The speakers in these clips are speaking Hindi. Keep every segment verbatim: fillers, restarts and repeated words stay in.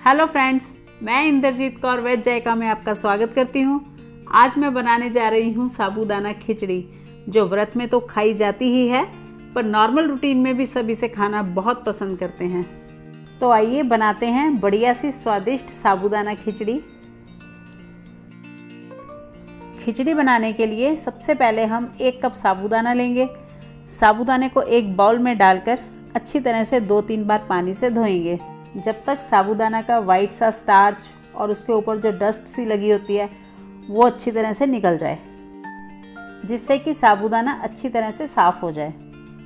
हेलो फ्रेंड्स, मैं इंद्रजीत कौर वेज जायका में आपका स्वागत करती हूँ। आज मैं बनाने जा रही हूँ साबूदाना खिचड़ी, जो व्रत में तो खाई जाती ही है, पर नॉर्मल रूटीन में भी सब इसे खाना बहुत पसंद करते हैं। तो आइए बनाते हैं बढ़िया सी स्वादिष्ट साबूदाना खिचड़ी। खिचड़ी बनाने के लिए सबसे पहले हम एक कप साबूदाना लेंगे। साबूदाने को एक बाउल में डालकर अच्छी तरह से दो तीन बार पानी से धोएंगे, जब तक साबूदाना का वाइट सा स्टार्च और उसके ऊपर जो डस्ट सी लगी होती है वो अच्छी तरह से निकल जाए, जिससे कि साबूदाना अच्छी तरह से साफ हो जाए।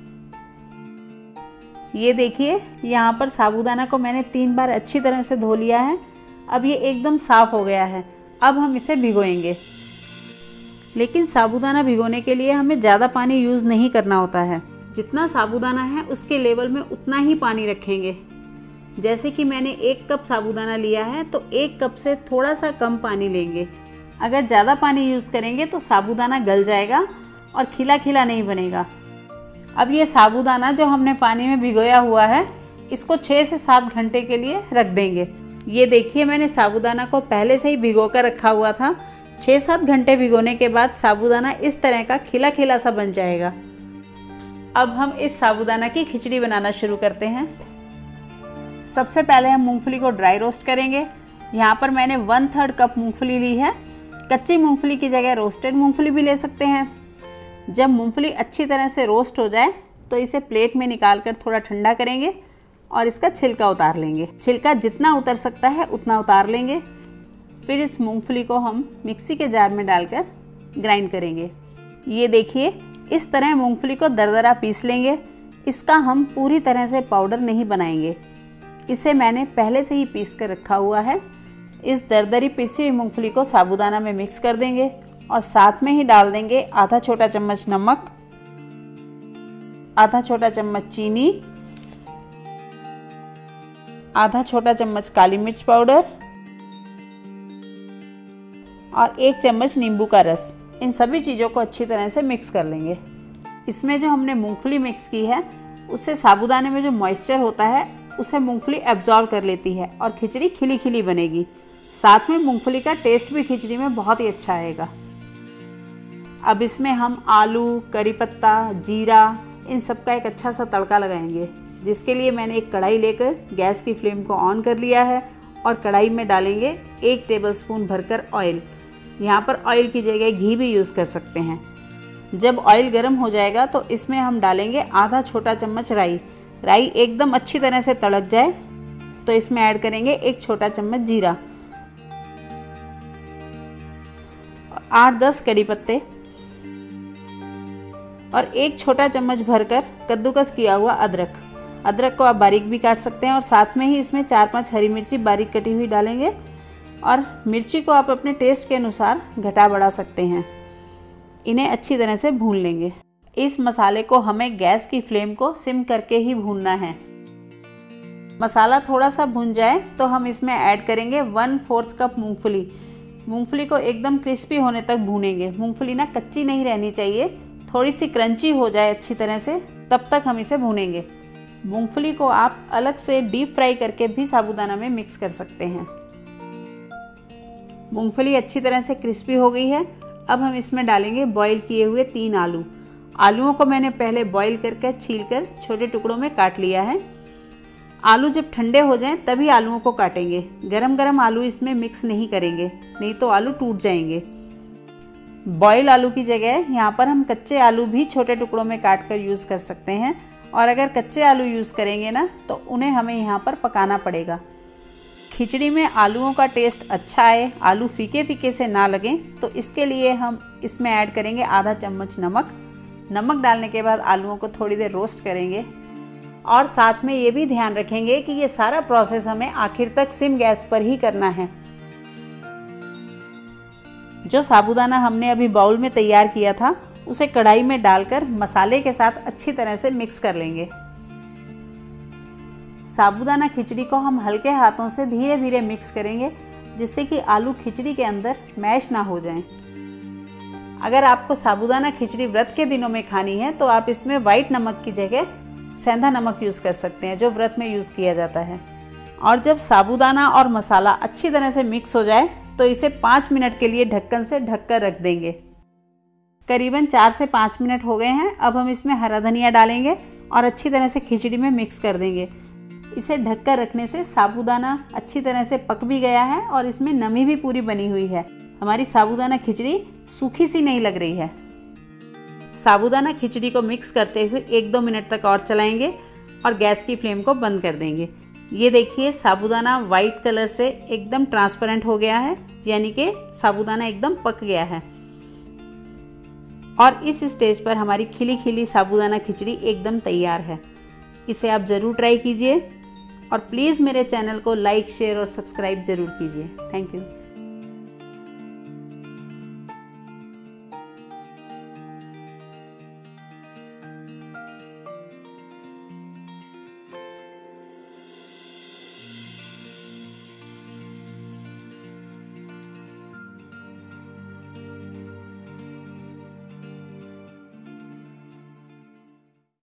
ये देखिए, यहाँ पर साबूदाना को मैंने तीन बार अच्छी तरह से धो लिया है। अब ये एकदम साफ हो गया है। अब हम इसे भिगोएंगे, लेकिन साबूदाना भिगोने के लिए हमें ज़्यादा पानी यूज़ नहीं करना होता है। जितना साबूदाना है उसके लेवल में उतना ही पानी रखेंगे। जैसे कि मैंने एक कप साबूदाना लिया है तो एक कप से थोड़ा सा कम पानी लेंगे। अगर ज़्यादा पानी यूज़ करेंगे तो साबूदाना गल जाएगा और खिला खिला नहीं बनेगा। अब ये साबूदाना जो हमने पानी में भिगोया हुआ है, इसको छः से सात घंटे के लिए रख देंगे। ये देखिए, मैंने साबूदाना को पहले से ही भिगो कर रखा हुआ था। छः सात घंटे भिगोने के बाद साबूदाना इस तरह का खिला खिला सा बन जाएगा। अब हम इस साबूदाना की खिचड़ी बनाना शुरू करते हैं। सबसे पहले हम मूंगफली को ड्राई रोस्ट करेंगे। यहाँ पर मैंने वन थर्ड कप मूंगफली ली है। कच्ची मूंगफली की जगह रोस्टेड मूंगफली भी ले सकते हैं। जब मूंगफली अच्छी तरह से रोस्ट हो जाए तो इसे प्लेट में निकाल कर थोड़ा ठंडा करेंगे और इसका छिलका उतार लेंगे। छिलका जितना उतर सकता है उतना उतार लेंगे। फिर इस मूंगफली को हम मिक्सी के जार में डालकर ग्राइंड करेंगे। ये देखिए, इस तरह मूंगफली को दरदरा पीस लेंगे। इसका हम पूरी तरह से पाउडर नहीं बनाएंगे, इसे मैंने पहले से ही पीस कर रखा हुआ है। इस दरदरी पीसी हुई मूंगफली को साबूदाना में मिक्स कर देंगे और साथ में ही डाल देंगे आधा छोटा चम्मच नमक, आधा छोटा चम्मच चीनी, आधा छोटा चम्मच काली मिर्च पाउडर और एक चम्मच नींबू का रस। इन सभी चीज़ों को अच्छी तरह से मिक्स कर लेंगे। इसमें जो हमने मूंगफली मिक्स की है उससे साबूदाने में जो मॉइस्चर होता है उसे मूंगफली एब्जॉर्ब कर लेती है और खिचड़ी खिली खिली बनेगी। साथ में मूंगफली का टेस्ट भी खिचड़ी में बहुत ही अच्छा आएगा। अब इसमें हम आलू, करी पत्ता, जीरा, इन सब का एक अच्छा सा तड़का लगाएंगे, जिसके लिए मैंने एक कढ़ाई लेकर गैस की फ्लेम को ऑन कर लिया है और कढ़ाई में डालेंगे एक टेबलस्पून भरकर ऑयल। यहाँ पर ऑयल की जगह घी भी यूज़ कर सकते हैं। जब ऑयल गर्म हो जाएगा तो इसमें हम डालेंगे आधा छोटा चम्मच राई। राई एकदम अच्छी तरह से तड़क जाए तो इसमें ऐड करेंगे एक छोटा चम्मच जीरा, आठ दस कड़ी पत्ते और एक छोटा चम्मच भरकर कद्दूकस किया हुआ अदरक। अदरक को आप बारीक भी काट सकते हैं और साथ में ही इसमें चार पांच हरी मिर्ची बारीक कटी हुई डालेंगे और मिर्ची को आप अपने टेस्ट के अनुसार घटा बढ़ा सकते हैं। इन्हें अच्छी तरह से भून लेंगे। इस मसाले को हमें गैस की फ्लेम को सिम करके ही भूनना है। मसाला थोड़ा सा भून जाए तो हम इसमें ऐड करेंगे वन फोर्थ कप मूंगफली। मूंगफली को एकदम क्रिस्पी होने तक भूनेंगे। मूंगफली ना कच्ची नहीं रहनी चाहिए, थोड़ी सी क्रंची हो जाए अच्छी तरह से, तब तक हम इसे भूनेंगे। मूंगफली को आप अलग से डीप फ्राई करके भी साबूदाना में मिक्स कर सकते हैं। मूंगफली अच्छी तरह से क्रिस्पी हो गई है। अब हम इसमें डालेंगे बॉईल किए हुए तीन आलू। आलूओं को मैंने पहले बॉईल करके छीलकर छोटे टुकड़ों में काट लिया है। आलू जब ठंडे हो जाएं तभी आलूओं को काटेंगे। गरम गरम आलू इसमें मिक्स नहीं करेंगे, नहीं तो आलू टूट जाएंगे। बॉईल आलू की जगह यहाँ पर हम कच्चे आलू भी छोटे टुकड़ों में काट कर यूज़ कर सकते हैं, और अगर कच्चे आलू यूज़ करेंगे ना तो उन्हें हमें यहाँ पर पकाना पड़ेगा। खिचड़ी में आलूओं का टेस्ट अच्छा आए, आलू फीके फीके से ना लगें, तो इसके लिए हम इसमें ऐड करेंगे आधा चम्मच नमक। नमक डालने के बाद आलूओं को थोड़ी देर रोस्ट करेंगे और साथ में ये भी ध्यान रखेंगे कि ये सारा प्रोसेस हमें आखिर तक सिम गैस पर ही करना है। जो साबूदाना हमने अभी बाउल में तैयार किया था उसे कढ़ाई में डालकर मसाले के साथ अच्छी तरह से मिक्स कर लेंगे। साबूदाना खिचड़ी को हम हल्के हाथों से धीरे धीरे मिक्स करेंगे, जिससे कि आलू खिचड़ी के अंदर मैश ना हो जाएं। अगर आपको साबूदाना खिचड़ी व्रत के दिनों में खानी है तो आप इसमें वाइट नमक की जगह सेंधा नमक यूज़ कर सकते हैं, जो व्रत में यूज़ किया जाता है। और जब साबूदाना और मसाला अच्छी तरह से मिक्स हो जाए तो इसे पाँच मिनट के लिए ढक्कन से ढक कर रख देंगे। करीबन चार से पाँच मिनट हो गए हैं। अब हम इसमें हरा धनिया डालेंगे और अच्छी तरह से खिचड़ी में मिक्स कर देंगे। इसे ढककर रखने से साबूदाना अच्छी तरह से पक भी गया है और इसमें नमी भी पूरी बनी हुई है। हमारी साबूदाना खिचड़ी सूखी सी नहीं लग रही है। साबूदाना खिचड़ी को मिक्स करते हुए एक दो मिनट तक और चलाएंगे और गैस की फ्लेम को बंद कर देंगे। ये देखिए साबूदाना वाइट कलर से एकदम ट्रांसपेरेंट हो गया है, यानी कि साबूदाना एकदम पक गया है। और इस स्टेज पर हमारी खिली खिली साबूदाना खिचड़ी एकदम तैयार है। इसे आप ज़रूर ट्राई कीजिए और प्लीज़ मेरे चैनल को लाइक, शेयर और सब्सक्राइब ज़रूर कीजिए। Thank you.